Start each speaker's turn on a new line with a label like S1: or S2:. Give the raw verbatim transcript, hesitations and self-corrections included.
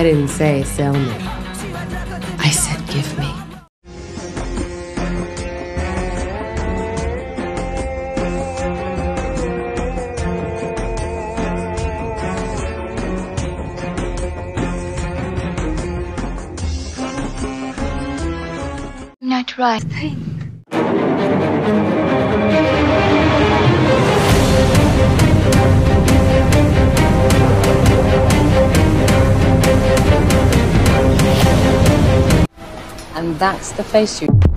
S1: didn't say sell me. I said give me.
S2: Not right thing.
S1: And that's the face you...